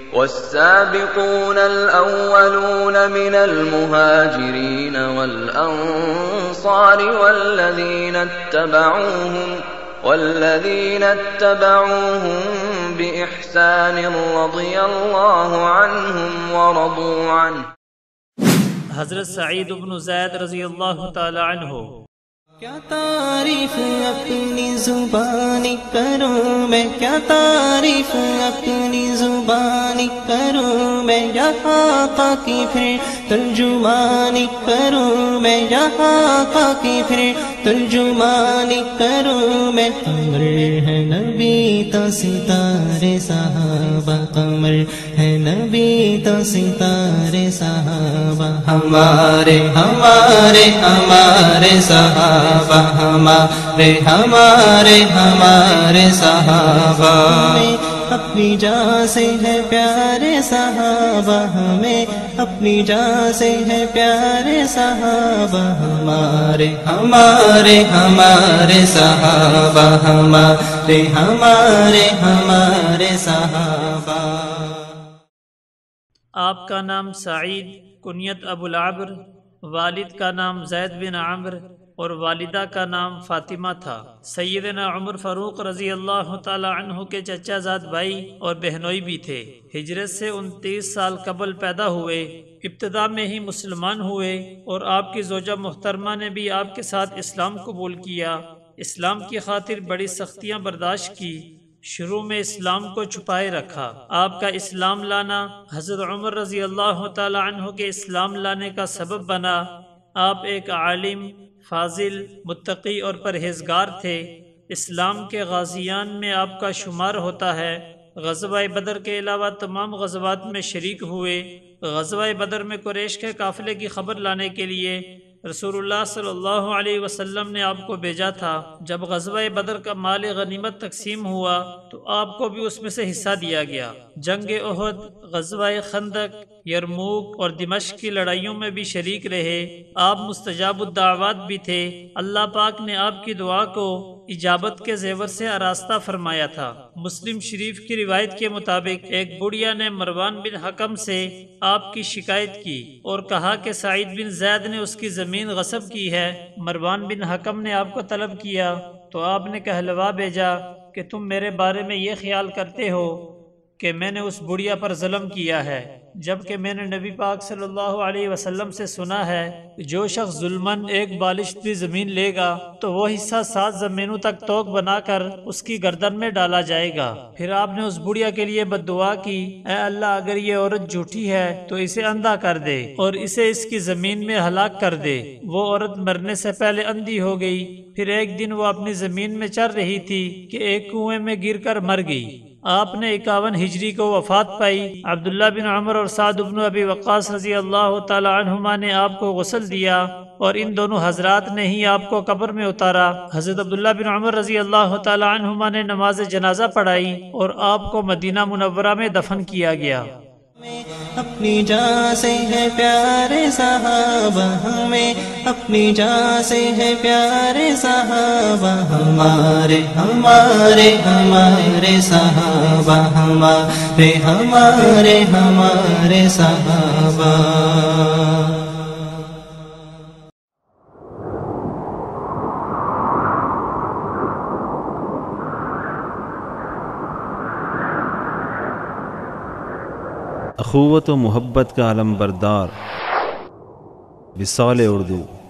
والسابقون الأولون من المهاجرين والأنصار والذين اتبعوهم بإحسان رضي الله عنهم ورضوا عنه۔ حضرت سعید بن زید رضی اللہ تعالی عنہ۔ کیا تعریف اپنی زبانی کروں میں، کیا تعریف اپنی زبانی کروں میں، یا آقا کی پھر ترجمانی کروں میں، یا آقا کی پھر ترجمانی کروں میں۔ قمر ہے نبی تو ستارے صحابہ، قمر ہے نبی تو ستارے صحابہ، ہمارے ہمارے ہمارے صحابہ، ہمارے ہمارے ہمارے صحابہ۔ ہمیں اپنی جان سے ہے پیارے صحابہ، ہمیں اپنی جان سے ہے پیارے صحابہ، ہمارے ہمارے ہمارے صحابہ، ہمارے ہمارے ہمارے صحابہ۔ آپ کا نام سعید، کنیت ابو العبر، والد کا نام زید بن عمرو اور والدہ کا نام فاطمہ تھا۔ سیدنا عمر فاروق رضی اللہ تعالی عنہ کے چچا زاد بھائی اور بہنوئی بھی تھے۔ ہجرت سے 29 سال قبل پیدا ہوئے، ابتدا میں ہی مسلمان ہوئے اور آپ کی زوجہ محترمہ نے بھی آپ کے ساتھ اسلام قبول کیا۔ اسلام کی خاطر بڑی سختیاں برداشت کی، شروع میں اسلام کو چھپائے رکھا۔ آپ کا اسلام لانا حضرت عمر رضی اللہ تعالی عنہ کے اسلام لانے کا سبب بنا۔ آپ ایک عالم، فاضل، متقی اور پرہیزگار تھے۔ اسلام کے غازیان میں آپ کا شمار ہوتا ہے۔ غزوہ بدر کے علاوہ تمام غزوات میں شریک ہوئے۔ غزوہ بدر میں قریش کے قافلے کی خبر لانے کے لیے رسول اللہ صلی اللہ علیہ وسلم نے آپ کو بھیجا تھا۔ جب غزوہ بدر کا مال غنیمت تقسیم ہوا تو آپ کو بھی اس میں سے حصہ دیا گیا۔ جنگ احد، غزوہ خندق، یرموک اور دمشق کی لڑائیوں میں بھی شریک رہے۔ آپ مستجاب الدعوات بھی تھے۔ اللہ پاک نے آپ کی دعا کو اجابت کے زیور سے آراستہ فرمایا تھا۔ مسلم شریف کی روایت کے مطابق ایک بڑھیا نے مروان بن حکم سے آپ کی شکایت کی اور کہا کہ سعید بن زید نے اس کی زمین غصب کی ہے۔ مروان بن حکم نے آپ کو طلب کیا تو آپ نے کہلوا بھیجا کہ تم میرے بارے میں یہ خیال کرتے ہو کہ میں نے اس بڑھیا پر ظلم کیا ہے، جبکہ میں نے نبی پاک صلی اللہ علیہ وسلم سے سنا ہے کہ جو شخص ظلماً ایک بالشت بھی زمین لے گا تو وہ حصہ 7 زمینوں تک توق بنا کر اس کی گردن میں ڈالا جائے گا۔ پھر آپ نے اس بڑھیا کے لیے بد دعا کی، اے اللہ اگر یہ عورت جھوٹی ہے تو اسے اندھا کر دے اور اسے اس کی زمین میں ہلاک کر دے۔ وہ عورت مرنے سے پہلے اندھی ہو گئی۔ پھر ایک دن وہ اپنی زمین میں چر رہی تھی کہ ایک کنویں میں گر کر مر گئی۔ آپ نے 51 ہجری کو وفات پائی۔ عبداللہ بن عمر اور سعد بن ابی وقاص رضی اللہ تعالی عنہما نے آپ کو غسل دیا اور ان دونوں حضرات نے ہی آپ کو قبر میں اتارا۔ حضرت عبداللہ بن عمر رضی اللہ تعالی عنہما نے نماز جنازہ پڑھائی اور آپ کو مدینہ منورہ میں دفن کیا گیا۔ اپنی جان سے ہے پیارے صحابہ، ہمیں اپنی جان سے ہے پیارے صحابہ، ہمارے ہمارے ہمارے صحابہ، ہمارے ہمارے ہمارے صحابہ۔ اخوت و محبت کا علم بردار وصال اردو۔